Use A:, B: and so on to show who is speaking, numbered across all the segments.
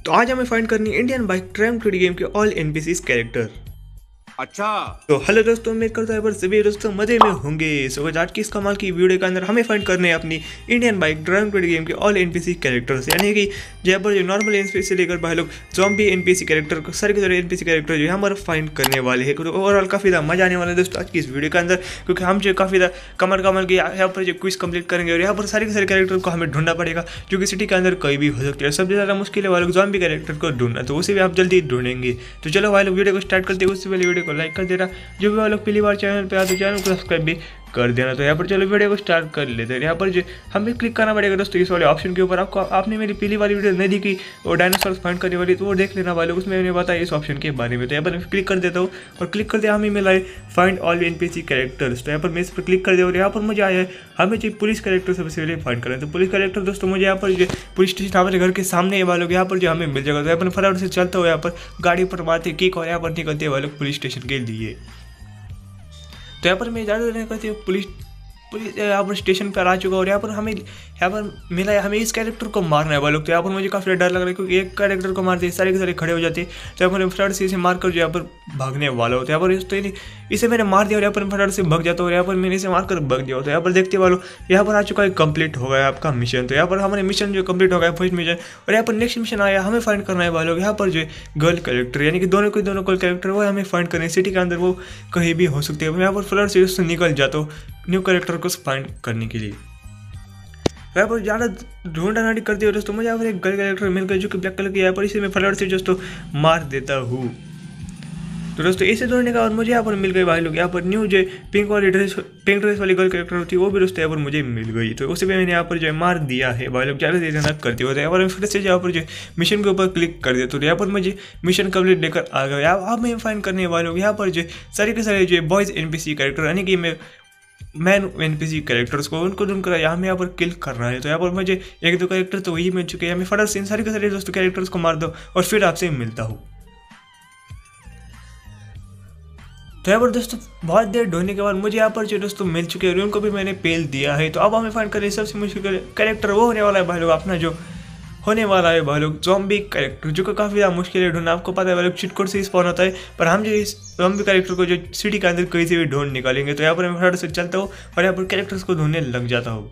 A: तो आज हमें फाइंड करनी है Indian bike tram cricket game के ऑल एनपीसीज कैरेक्टर।
B: अच्छा
A: तो हेलो दोस्तों, उम्मीद करता है पर सभी दोस्तों मजे में होंगे। सो आज की इस कमाल की वीडियो के अंदर हमें फाइंड करने हैं अपनी Indian bike tram cricket game के ऑल एनपीसी कैरेक्टर्स, यानी कि जहाँ पर जो नॉर्मल एनपीसी से लेकर भाई लोग ज़ॉम्बी एनपीसी कैरेक्टर सारे के सारे एनपीसी कैरेक्टर जो है हमारे फाइंड करने वाले हैं। तो ओवरऑल काफ़ी ज़्यादा मजा आने वाला है दोस्तों आज की इस वीडियो के अंदर, क्योंकि हम जो काफ़ी ज़्यादा कमल के यहाँ पर जो क्विज कंप्लीट करेंगे और यहाँ पर सारे के सारे कैरेक्टर को हमें ढूंढना पड़ेगा, जो कि सिटी के अंदर कहीं भी हो सकती है। सबसे ज़्यादा मुश्किल है वालों ज़ॉम्बी कैरेक्टर को ढूंढना, तो उसे भी आप जल्दी ढूंढेंगे। तो चलो भाई लोग वीडियो को स्टार्ट करते हैं। उससे पहले वीडियो को लाइक कर देना, जो भी लोग पहली बार चैनल पे आते हैं चैनल को सब्सक्राइब भी कर देना। तो यहाँ पर चलो वीडियो को स्टार्ट कर लेते हैं। यहाँ पर जो हमें क्लिक करना पड़ेगा दोस्तों इस वाले ऑप्शन के ऊपर। आपने मेरी पहली वाली वीडियो नहीं देखी वो डायनासोर फाइंड करने वाली, तो वो देख लेना वाले, उसमें मैंने बताया इस ऑप्शन के बारे में। तो यहाँ पर क्लिक कर देता हूँ और क्लिक करते हमें मिला है फाइंड ऑल एनपीसी कैरेक्टर्स। तो यहाँ पर मैं इस पर क्लिक कर दिया और यहाँ पर मुझे आया है हमें जो पुलिस कैरेक्टर सबसे पहले फाइंड करें। तो पुलिस कैरेक्टर दोस्तों मुझे यहाँ पर जो पुलिस स्टेशन हमारे घर के सामने वालों यहाँ पर जो हमें मिल जाएगा। तो यहाँ पर फटाफट से चलता हो, यहाँ पर गाड़ी पर मारते किक और यहाँ पर निकलते हैं वालों पुलिस स्टेशन के लिए। तो यहाँ पर मैं ज़्यादा नहीं करती हूँ, पुलिस यहाँ पर स्टेशन पर आ चुका और यहाँ पर मिला है हमें इस कैरेक्टर को मारना है वालों। तो यहाँ पर मुझे काफ़ी डर लग रहा है, क्योंकि एक कैरेक्टर को मारते सारे के सारे खड़े हो जाते हैं। तो यहाँ पर फटाफट से इसे मारकर जो यहाँ पर भागने वाला होता है। यहाँ पर इसे मैंने मार दिया और यहाँ पर फटाफट से भाग जाता हूँ और यहाँ पर मैंने इसे मारकर भाग दिया। तो यहाँ पर देखते वालों यहाँ पर आ चुका है कंप्लीट हो गया आपका मिशन। तो यहाँ पर हमारे मिशन जो कंप्लीट हो गया फर्स्ट मिशन, और यहाँ पर नेक्स्ट मिशन आया हमें फाइंड करना है वालों। यहाँ पर जो गर्ल कैरेक्टर यानी कि दोनों गर्ल कैरेक्टर वो हमें फाइंड करना है। सिटी के अंदर वो कहीं भी हो सकती है। यहाँ पर फटाफट से उससे निकल जाता हूँ न्यू कैरेक्टर को फाइंड करने के लिए। यहाँ पर ज़्यादा ढूंढा नाटी करते हो दोस्तों, मुझे यहाँ पर एक गर्ल कैरेक्टर मिल गया जो कि ब्लैक कलर की। यहाँ पर इसे मैं फटाफट से दोस्तों मार देता हूँ। तो दोस्तों इसे ढूंढने के बाद मुझे यहाँ पर मिल गई भाई लोग यहाँ पर न्यू जो पिंक ड्रेस वाली गर्ल कैरेक्टर होती है वो भी दोस्तों यहाँ पर मुझे मिल गई। तो उसे भी मैंने यहाँ पर जो है मार दिया है भाई लोग। ज़्यादा देर तक करते होते हैं। यहाँ पर फिर से यहाँ पर जो मिशन के ऊपर क्लिक कर दिया तो यहाँ पर मुझे मिशन कंप्लीट लेकर आ गया। अब मैं फाइंड करने वाले हूँ यहाँ पर जो सारे के सारे जो बॉयज़ एनपीसी कैरेक्टर यानी कि मैन एनपीसी कैरेक्टर्स को उनको ढूंढ कर यहाँ पर किल करना है। तो यहाँ पर मुझे एक दो कैरेक्टर तो वही मिल चुके हैं। मैं फटाफट से इन सारे के सारे दोस्तों कैरेक्टर्स को मार दो और फिर आपसे मिलता हूँ। तो यहाँ पर दोस्तों बहुत देर ढूंढने के बाद मुझे यहाँ पर जो दोस्तों मिल चुके हैं उनको भी मैंने पेल दिया है। तो अब हमें फाइंड करें सबसे मुश्किल कैरेक्टर वो होने वाला है भाई लोग, अपना जो होने वाला है भाई लोग ज़ॉम्बी कैरेक्टर, जो कि काफ़ी ज़्यादा मुश्किल है ढूंढना। आपको पता है भाई लोग चीट कोड से स्पॉन होता है, पर हम जो इस ज़ॉम्बी कैरेक्टर को जो सिटी के अंदर कहीं से भी ढूंढ निकालेंगे। तो यहाँ पर मैं फटाफट से चलता हूँ और यहाँ पर कैरेक्टर्स को ढूंढने लग जाता हूँ।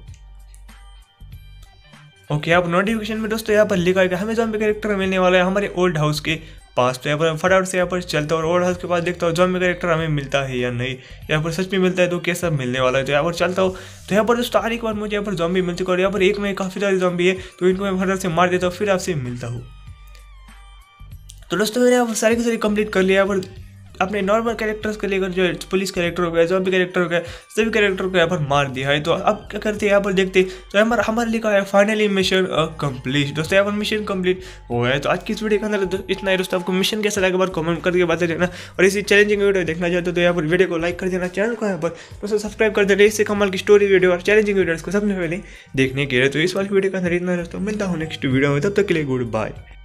A: ओके, यहाँ पर नोटिफिकेशन में दोस्तों यहाँ पर लिखा है कि हमें ज़ॉम्बी कैरेक्टर मिलने वाला है हमारे ओल्ड हाउस के पास। तो यहाँ पर फटाफट से यहाँ पर चलता हूँ और ओल्ड हाउस के पास देखता हूँ ज़ॉम्बी कैरेक्टर हमें मिलता है या नहीं। यहाँ पर सच में मिलता है तो कैसा मिलने वाला है। तो यहाँ पर चलता हूँ। तो यहाँ पर दोस्तों आने के बाद मुझे यहाँ पर ज़ॉम्बी मिल चुका है और यहाँ पर एक में काफ़ी सारी ज़ॉम्बी है, तो इनको मैं फटाफट से मार देता हूँ फिर आपसे मिलता हूँ। तो दोस्तों मैंने यहाँ पर सारे के सारे कंप्लीट कर लिया। यहाँ पर अपने नॉर्मल कैरेक्टर्स को लेकर जो पुलिस कैरेक्टर हो गया ज़ॉम्बी कैरेक्टर हो गया सभी कैरेक्टर को यहाँ पर मार दिया है। तो अब क्या करते हैं यहाँ पर देखते हैं। तो हमारे लिखा है फाइनली मिशन कंप्लीट। दोस्तों यहाँ पर मिशन कंप्लीट हो गया है। तो आज की इस वीडियो के अंदर इतना ही दोस्तों। आपको मिशन कैसा लगा बार कमेंट करके बता देना, और इसी चैलेंजिंग वीडियो देखना चाहते हो तो यहाँ पर वीडियो को लाइक कर देना, चैनल को यहाँ पर दोस्तों सब्सक्राइब कर देना। इससे कमाल की स्टोरी वीडियो और चैलेंजिंग वीडियोज़ को सबसे पहले देखने के लिए। तो इस वाली वीडियो के अंदर इतना दोस्तों, मिलता हूँ नेक्स्ट वीडियो में, तब तक के लिए गुड बाय।